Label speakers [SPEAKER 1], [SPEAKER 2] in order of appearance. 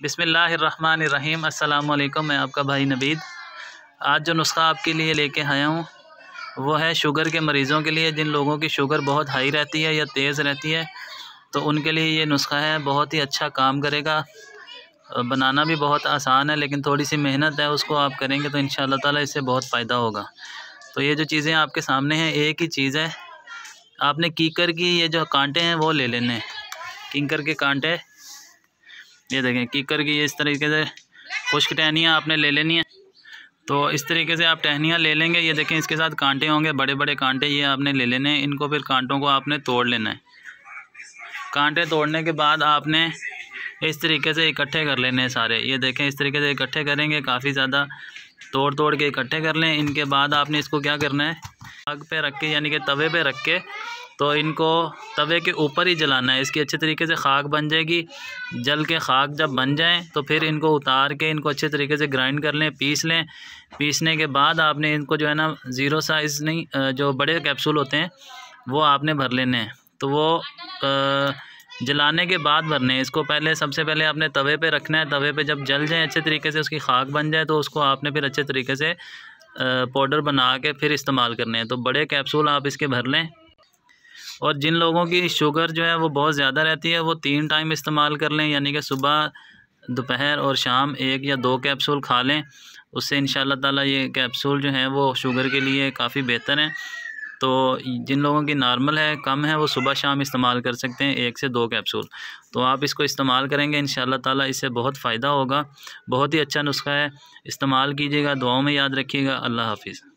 [SPEAKER 1] बिस्मिल्लाहिर्रहमानिर्रहीम। अस्सलाम वालेकुम। मैं आपका भाई नबीद। आज जो नुस्खा आपके लिए लेके आया हूँ वो है शुगर के मरीज़ों के लिए, जिन लोगों की शुगर बहुत हाई रहती है या तेज़ रहती है, तो उनके लिए ये नुस्खा है। बहुत ही अच्छा काम करेगा। बनाना भी बहुत आसान है, लेकिन थोड़ी सी मेहनत है, उसको आप करेंगे तो इंशाअल्लाह ताला इससे बहुत फ़ायदा होगा। तो ये जो चीज़ें आपके सामने हैं, एक ही चीज़ है। आपने कीकर की ये जो कांटे हैं वो ले लेने हैं। कीकर के कांटे ये देखें, कीकर की इस तरीके से खुश्क टहनियाँ आपने ले लेनी है। तो इस तरीके से आप टहनियाँ ले लेंगे। ये देखें, इसके साथ कांटे होंगे, बड़े बड़े कांटे, ये आपने ले लेने हैं। इनको फिर कांटों को आपने तोड़ लेना है। कांटे तोड़ने के बाद आपने इस तरीके से इकट्ठे कर लेने हैं सारे। ये देखें, इस तरीके से इकट्ठे करेंगे, काफ़ी ज़्यादा तोड़ तोड़ के इकट्ठे कर लें। इनके बाद आपने इसको क्या करना है, आग पे रख के, यानी कि तवे पे रख के, तो इनको तवे के ऊपर ही जलाना है। इसकी अच्छे तरीके से खाक बन जाएगी। जल के खाक जब बन जाए तो फिर इनको उतार के इनको अच्छे तरीके से ग्राइंड कर लें, पीस लें। पीसने के बाद आपने इनको जो है ना, ज़ीरो साइज़ नहीं, जो बड़े कैप्सूल होते हैं वो आपने भर लेने हैं। तो वो जलाने के बाद भरने हैं। इसको पहले, सबसे पहले आपने तवे पे रखना है। तवे पे जब जल जाए अच्छे तरीके से, उसकी खाक बन जाए, तो उसको आपने फिर अच्छे तरीके से पाउडर बना के फिर इस्तेमाल करने हैं। तो बड़े कैप्सूल आप इसके भर लें। और जिन लोगों की शुगर जो है वो बहुत ज़्यादा रहती है, वो 3 टाइम इस्तेमाल कर लें, यानी कि सुबह, दोपहर और शाम 1 या 2 कैप्सूल खा लें। उससे इंशाअल्लाह ताला ये कैप्सूल जो हैं वो शुगर के लिए काफ़ी बेहतर हैं। तो जिन लोगों की नॉर्मल है, कम है, वो सुबह शाम इस्तेमाल कर सकते हैं 1 से 2 कैप्सूल। तो आप इसको इस्तेमाल करेंगे इंशाअल्लाह ताला, इससे बहुत फ़ायदा होगा। बहुत ही अच्छा नुस्खा है, इस्तेमाल कीजिएगा। दुआओं में याद रखिएगा। अल्लाह हाफ़िज़।